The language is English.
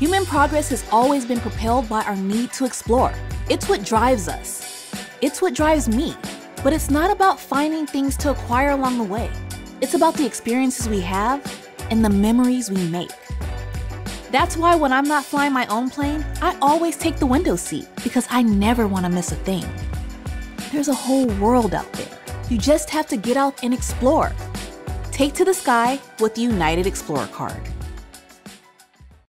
Human progress has always been propelled by our need to explore. It's what drives us. It's what drives me. But it's not about finding things to acquire along the way. It's about the experiences we have and the memories we make. That's why when I'm not flying my own plane, I always take the window seat because I never want to miss a thing. There's a whole world out there. You just have to get out and explore. Take to the sky with the United Explorer card.